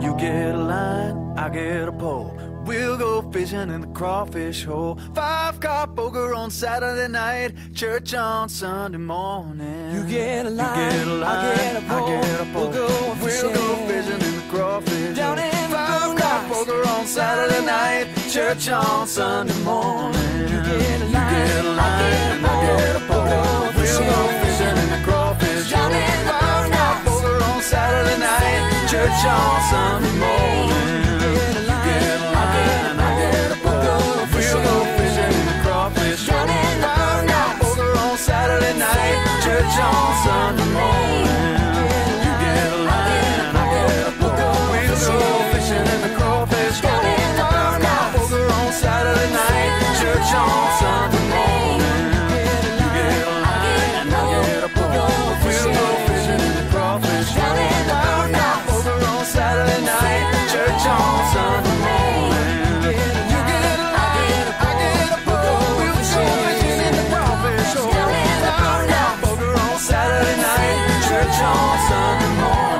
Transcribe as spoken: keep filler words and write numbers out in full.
You get a line, I get a pole. We'll go fishing in the crawfish hole. Five car poker on Saturday night, church on Sunday morning. You get a line, you get a line I get a pole. I get a pole. We'll go fishing, we'll go fishing in the crawfish down hole. in the Five car poker on Saturday night, church on Sunday morning. You get a line, you get a line I get a pole. We'll go fishing in the crawfish hole. Five car poker on Saturday night, church on Sunday morning. Saturday night, church on Sunday morning. You get a line, I get a pole. We'll go fishing in the crawfish hole. Five car poker on Saturday night, church on Sunday morning. You get a line, I get a pole. We'll go fishing in the crawfish hole. Five car poker on Saturday night, church on Sunday morning. You get a line, I get a pole. We'll go fishing in the crawfish hole. Saturday night, church on Sunday morning.